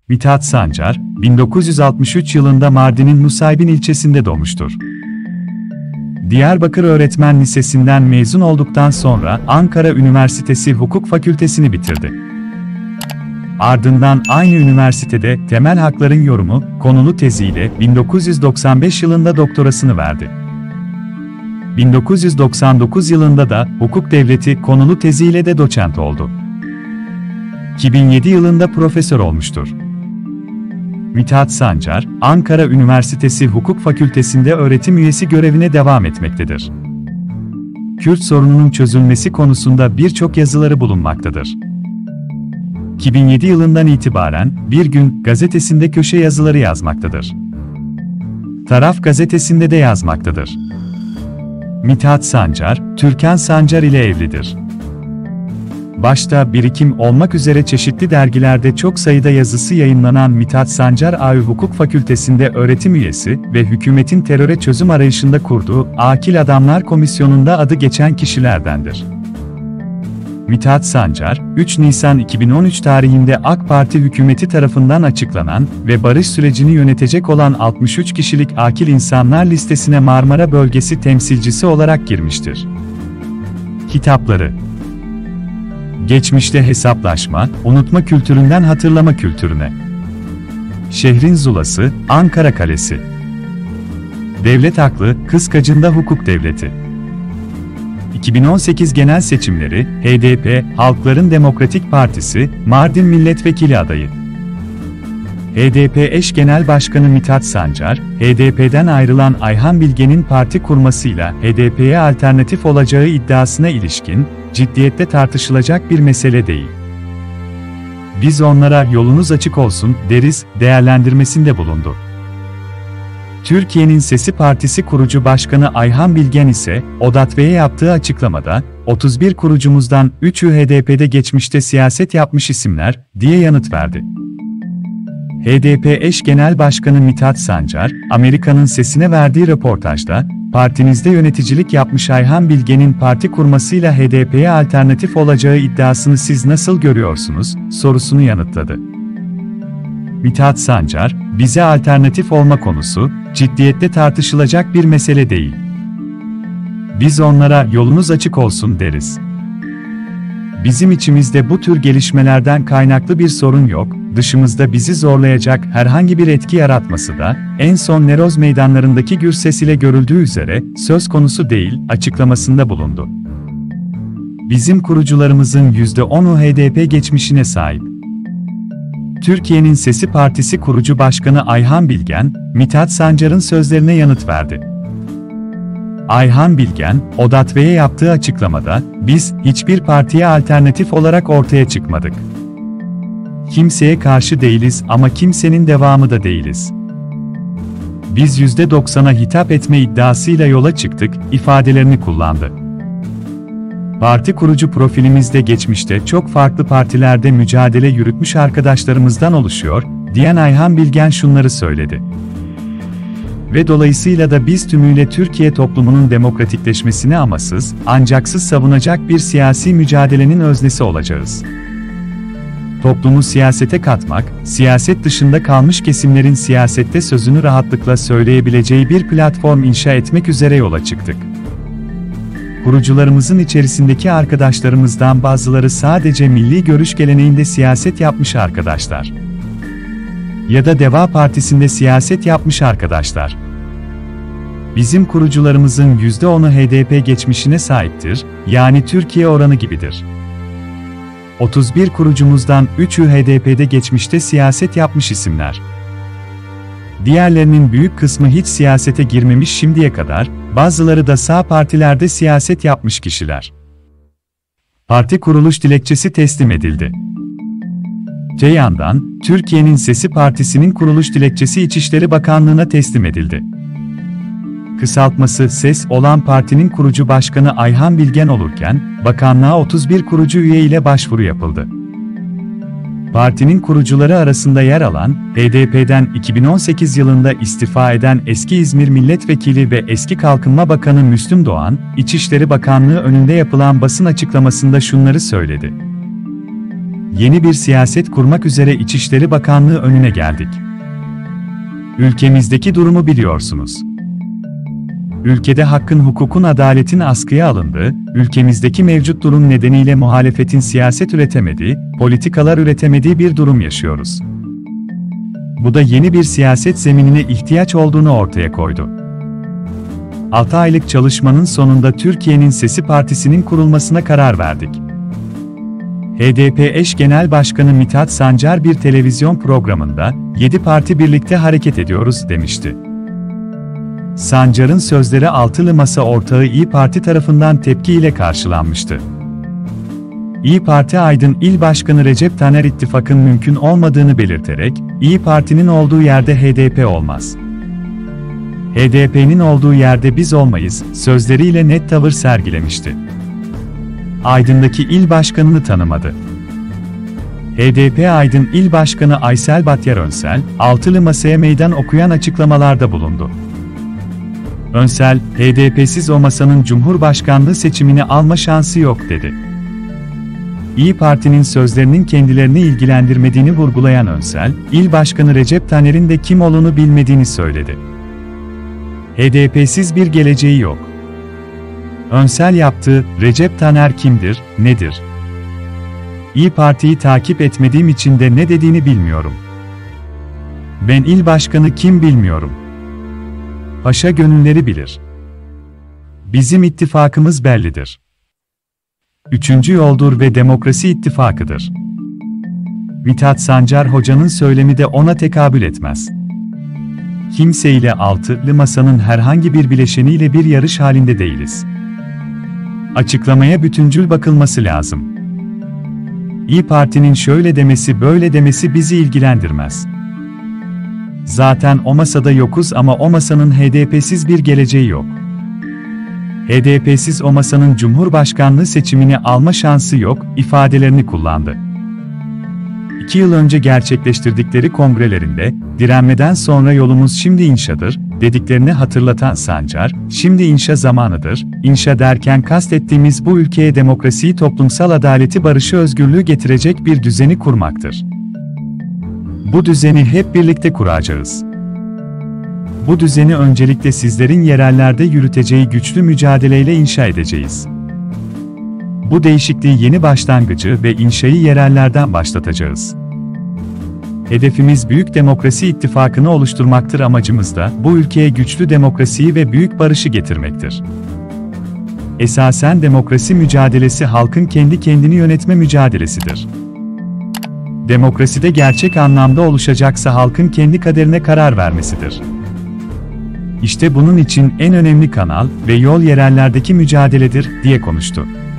Mithat Sancar, 1963 yılında Mardin'in Nusaybin ilçesinde doğmuştur. Diyarbakır Öğretmen Lisesi'nden mezun olduktan sonra Ankara Üniversitesi Hukuk Fakültesini bitirdi. Ardından aynı üniversitede temel hakların yorumu konulu teziyle 1995 yılında doktorasını verdi. 1999 yılında da hukuk devleti konulu teziyle de doçent oldu. 2007 yılında profesör olmuştur. Mithat Sancar, Ankara Üniversitesi Hukuk Fakültesi'nde öğretim üyesi görevine devam etmektedir. Kürt sorununun çözülmesi konusunda birçok yazıları bulunmaktadır. 2007 yılından itibaren Bir Gün gazetesinde köşe yazıları yazmaktadır. Taraf gazetesinde de yazmaktadır. Mithat Sancar, Türkan Sancar ile evlidir. Başta Birikim olmak üzere çeşitli dergilerde çok sayıda yazısı yayınlanan Mithat Sancar AÜ Hukuk Fakültesi'nde öğretim üyesi ve hükümetin teröre çözüm arayışında kurduğu Akil Adamlar Komisyonu'nda adı geçen kişilerdendir. Mithat Sancar, 3 Nisan 2013 tarihinde AK Parti hükümeti tarafından açıklanan ve barış sürecini yönetecek olan 63 kişilik akil insanlar listesine Marmara Bölgesi temsilcisi olarak girmiştir. Kitapları: Geçmişte hesaplaşma, unutma kültüründen hatırlama kültürüne. Şehrin Zulası, Ankara Kalesi. Devlet Aklı, Kıskacında Hukuk Devleti. 2018 genel seçimleri, HDP, Halkların Demokratik Partisi, Mardin Milletvekili adayı. HDP eş genel başkanı Mithat Sancar, HDP'den ayrılan Ayhan Bilgen'in parti kurmasıyla HDP'ye alternatif olacağı iddiasına ilişkin, ciddiyette tartışılacak bir mesele değil. Biz onlara yolunuz açık olsun deriz, değerlendirmesinde bulundu. Türkiye'nin Sesi Partisi kurucu başkanı Ayhan Bilgen ise, ODATV'ye yaptığı açıklamada, 31 kurucumuzdan 3'ü HDP'de geçmişte siyaset yapmış isimler, diye yanıt verdi. HDP eş genel başkanı Mithat Sancar, Amerika'nın Sesi'ne verdiği röportajda, partinizde yöneticilik yapmış Ayhan Bilgen'in parti kurmasıyla HDP'ye alternatif olacağı iddiasını siz nasıl görüyorsunuz, sorusunu yanıtladı. Mithat Sancar, bize alternatif olma konusu, ciddiyette tartışılacak bir mesele değil. Biz onlara yolunuz açık olsun deriz. Bizim içimizde bu tür gelişmelerden kaynaklı bir sorun yok, dışımızda bizi zorlayacak herhangi bir etki yaratması da, en son Neroz meydanlarındaki gür ses ile görüldüğü üzere, söz konusu değil, açıklamasında bulundu. Bizim kurucularımızın %10'u HDP geçmişine sahip. Türkiye'nin Sesi Partisi kurucu başkanı Ayhan Bilgen, Mithat Sancar'ın sözlerine yanıt verdi. Ayhan Bilgen, ODATV'ye yaptığı açıklamada, biz hiçbir partiye alternatif olarak ortaya çıkmadık. Kimseye karşı değiliz ama kimsenin devamı da değiliz. Biz %90'a hitap etme iddiasıyla yola çıktık, ifadelerini kullandı. Parti kurucu profilimizde geçmişte çok farklı partilerde mücadele yürütmüş arkadaşlarımızdan oluşuyor, diyen Ayhan Bilgen şunları söyledi. Ve dolayısıyla da biz tümüyle Türkiye toplumunun demokratikleşmesini amasız, ancaksız savunacak bir siyasi mücadelenin öznesi olacağız. Toplumu siyasete katmak, siyaset dışında kalmış kesimlerin siyasette sözünü rahatlıkla söyleyebileceği bir platform inşa etmek üzere yola çıktık. Kurucularımızın içerisindeki arkadaşlarımızdan bazıları sadece milli görüş geleneğinde siyaset yapmış arkadaşlar. Ya da Deva Partisi'nde siyaset yapmış arkadaşlar. Bizim kurucularımızın %10'u HDP geçmişine sahiptir, yani Türkiye oranı gibidir. 31 kurucumuzdan 3'ü HDP'de geçmişte siyaset yapmış isimler. Diğerlerinin büyük kısmı hiç siyasete girmemiş şimdiye kadar, bazıları da sağ partilerde siyaset yapmış kişiler. Parti kuruluş dilekçesi teslim edildi. Öte yandan, Türkiye'nin Sesi Partisi'nin kuruluş dilekçesi İçişleri Bakanlığı'na teslim edildi. Kısaltması SES olan partinin kurucu başkanı Ayhan Bilgen olurken, bakanlığa 31 kurucu üye ile başvuru yapıldı. Partinin kurucuları arasında yer alan, HDP'den 2018 yılında istifa eden eski İzmir Milletvekili ve eski Kalkınma Bakanı Müslüm Doğan, İçişleri Bakanlığı önünde yapılan basın açıklamasında şunları söyledi. yeni bir siyaset kurmak üzere İçişleri Bakanlığı önüne geldik. Ülkemizdeki durumu biliyorsunuz. Ülkede hakkın, hukukun, adaletin askıya alındığı, ülkemizdeki mevcut durum nedeniyle muhalefetin siyaset üretemediği, politikalar üretemediği bir durum yaşıyoruz. Bu da yeni bir siyaset zeminine ihtiyaç olduğunu ortaya koydu. 6 aylık çalışmanın sonunda Türkiye'nin Sesi Partisi'nin kurulmasına karar verdik. HDP eş genel başkanı Mithat Sancar bir televizyon programında, 7 parti birlikte hareket ediyoruz demişti. Sancar'ın sözleri altılı masa ortağı İYİ Parti tarafından tepkiyle karşılanmıştı. İYİ Parti Aydın İl Başkanı Recep Taner ittifakın mümkün olmadığını belirterek, İYİ Parti'nin olduğu yerde HDP olmaz. HDP'nin olduğu yerde biz olmayız, sözleriyle net tavır sergilemişti. Aydın'daki il başkanını tanımadı. HDP Aydın İl Başkanı Aysel Batyar Önsel, altılı masaya meydan okuyan açıklamalarda bulundu. Önsel, HDP'siz o masanın Cumhurbaşkanlığı seçimini alma şansı yok dedi. İYİ Parti'nin sözlerinin kendilerini ilgilendirmediğini vurgulayan Önsel, İl Başkanı Recep Taner'in de kim olduğunu bilmediğini söyledi. HDP'siz bir geleceği yok. Önsel yaptığı, Recep Taner kimdir, nedir? İYİ Parti'yi takip etmediğim için de ne dediğini bilmiyorum. Ben il başkanı kim bilmiyorum. Paşa gönülleri bilir. Bizim ittifakımız bellidir. Üçüncü yoldur ve demokrasi ittifakıdır. Mithat Sancar Hoca'nın söylemi de ona tekabül etmez. Kimseyle altılı masanın herhangi bir bileşeniyle bir yarış halinde değiliz. Açıklamaya bütüncül bakılması lazım. İYİ Parti'nin şöyle demesi böyle demesi bizi ilgilendirmez. Zaten o masada yokuz ama o masanın HDP'siz bir geleceği yok. HDP'siz o masanın Cumhurbaşkanlığı seçimini alma şansı yok, ifadelerini kullandı. 2 yıl önce gerçekleştirdikleri kongrelerinde, direnmeden sonra yolumuz şimdi inşadır, dediklerini hatırlatan Sancar, şimdi inşa zamanıdır, inşa derken kastettiğimiz bu ülkeye demokrasiyi, toplumsal adaleti, barışı, özgürlüğü getirecek bir düzeni kurmaktır. Bu düzeni hep birlikte kuracağız. Bu düzeni öncelikle sizlerin yerellerde yürüteceği güçlü mücadeleyle inşa edeceğiz. Bu değişikliği yeni başlangıcı ve inşayı yerellerden başlatacağız. Hedefimiz büyük demokrasi ittifakını oluşturmaktır, amacımız da bu ülkeye güçlü demokrasiyi ve büyük barışı getirmektir. Esasen demokrasi mücadelesi halkın kendi kendini yönetme mücadelesidir. Demokraside gerçek anlamda oluşacaksa halkın kendi kaderine karar vermesidir. İşte bunun için en önemli kanal ve yol yerellerdeki mücadeledir, diye konuştu.